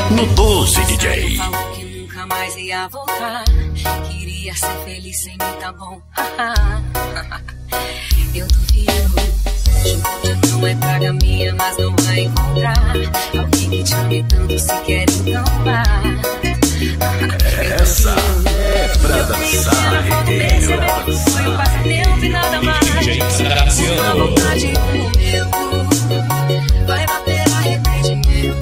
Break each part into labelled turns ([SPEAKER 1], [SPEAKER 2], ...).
[SPEAKER 1] No 12, DJ.
[SPEAKER 2] Falou que nunca mais ia voltar. Queria ser feliz sem mim, tá bom. Eu duvido. Juro que não é praga minha, mas não vai encontrar alguém que te ame tanto, se quer então vá.
[SPEAKER 1] Essa é pra dançar,
[SPEAKER 2] Foi um passatempo e nada mais. Uma vontade e um momento vai bater arrependimento.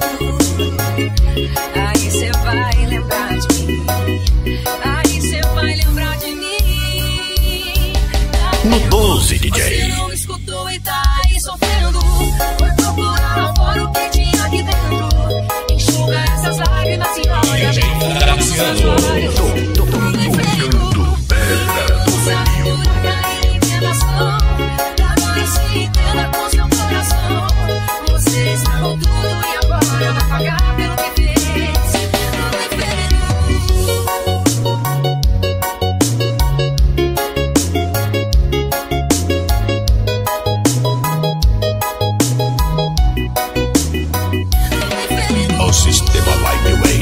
[SPEAKER 2] Aí cê vai lembrar de mim. Aí cê vai lembrar de mim.
[SPEAKER 1] No 12, DJ.
[SPEAKER 2] Você não escutou e tá aí sofrendo. Foi procurar lá fora o que tinha aqui dentro. Enxuga essas lágrimas e olha bem nos seus olhos.
[SPEAKER 1] Tocando pedra do velho.
[SPEAKER 2] Agora se entenda com seu coração. Você está com tudo e agora vai pagar pelo que fez. Não me
[SPEAKER 1] O sistema Lightway.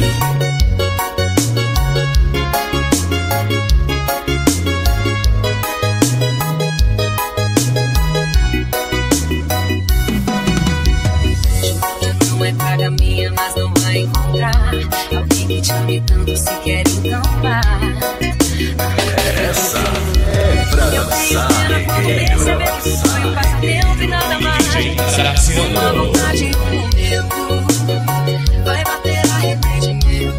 [SPEAKER 2] Não é praga minha, mas não vai encontrar alguém que te ame tanto, se quer então vá.
[SPEAKER 1] Essa é pra dançar,
[SPEAKER 2] Perceber que foi um passatempo e nada mais. Uma vontade e um momento vai bater arrependimento.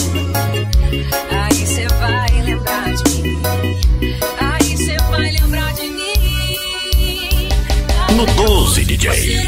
[SPEAKER 2] Aí cê vai lembrar de mim. Aí cê vai lembrar de mim.
[SPEAKER 1] No 12, DJ.